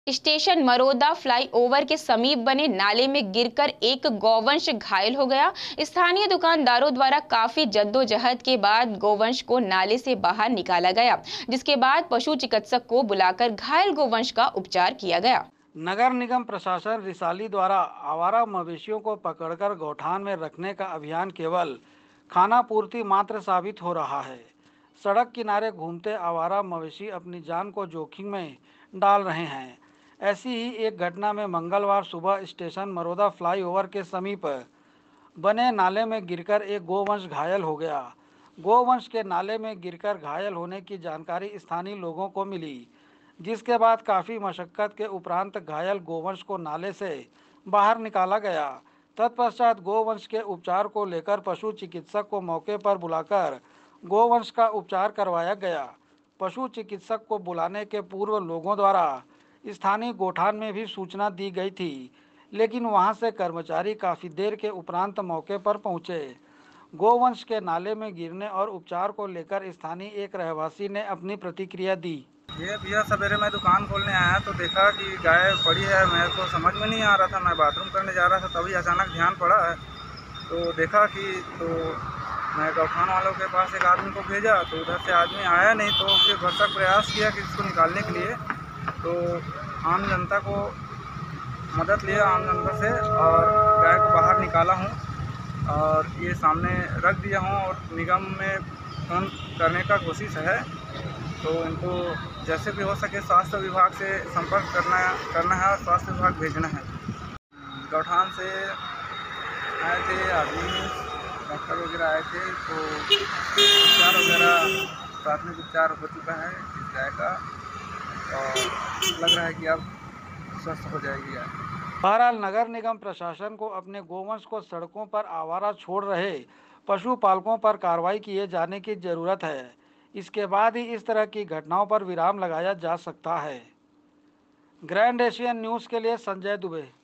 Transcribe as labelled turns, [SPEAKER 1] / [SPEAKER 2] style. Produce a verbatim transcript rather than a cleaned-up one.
[SPEAKER 1] Station Maroda flyover के समीप बने नाले में गिरकर एक गौवंश घायल हो गया। स्थानीय दुकानदारों द्वारा काफी जद्दोजहद के बाद गौवंश को नाले से बाहर निकाला गया, जिसके बाद पशु चिकित्सक को बुलाकर घायल गौवंश का उपचार किया गया।
[SPEAKER 2] नगर निगम प्रशासन रिसाली द्वारा आवारा मवेशियों को पकड़कर गौठान में रखने का अभियान केवल खाना पूर्ति मात्र साबित हो रहा है। सड़क किनारे घूमते आवारा मवेशी अपनी जान को जोखिम में डाल रहे हैं। ऐसी ही एक घटना में मंगलवार सुबह स्टेशन मरोदा फ्लाईओवर के समीप बने नाले में गिरकर एक गोवंश घायल हो गया। गोवंश के नाले में गिरकर घायल होने की जानकारी स्थानीय लोगों को मिली, जिसके बाद काफ़ी मशक्कत के उपरांत घायल गोवंश को नाले से बाहर निकाला गया। तत्पश्चात गोवंश के उपचार को लेकर पशु चिकित्सक को मौके पर बुलाकर गोवंश का उपचार करवाया गया। पशु चिकित्सक को बुलाने के पूर्व लोगों द्वारा स्थानीय गोठान में भी सूचना दी गई थी, लेकिन वहां से कर्मचारी काफ़ी देर के उपरांत मौके पर पहुंचे। गोवंश के नाले में गिरने और उपचार को लेकर स्थानीय एक रहवासी ने अपनी प्रतिक्रिया दी।
[SPEAKER 3] ये भैया सवेरे मैं दुकान खोलने आया तो देखा कि गाय पड़ी है। मेरे को समझ में नहीं आ रहा था, मैं बाथरूम करने जा रहा था, तभी अचानक ध्यान पड़ा है तो देखा कि तो मैं गौठान वालों के पास एक आदमी को भेजा तो उधर से आदमी आया नहीं, तो फिर भरसक प्रयास किया कि इसको निकालने के लिए। तो आम जनता को मदद लिया, आम जनता से, और गाय को बाहर निकाला हूँ और ये सामने रख दिया हूँ और निगम में फ़ोन करने का कोशिश है। तो इनको जैसे भी हो सके स्वास्थ्य विभाग से संपर्क करना करना है और स्वास्थ्य विभाग भेजना है। गौठान से आए थे आदमी, डॉक्टर वगैरह आए थे, तो उपचार वगैरह प्राथमिक उपचार हो चुका है इस गाय का और लग रहा है कि अब स्वस्थ हो जाएगी गाय।
[SPEAKER 2] बहरहाल नगर निगम प्रशासन को अपने गोवंश को सड़कों पर आवारा छोड़ रहे पशुपालकों पर कार्रवाई किए जाने की जरूरत है। इसके बाद ही इस तरह की घटनाओं पर विराम लगाया जा सकता है। ग्रैंड एशियन न्यूज़ के लिए संजय दुबे।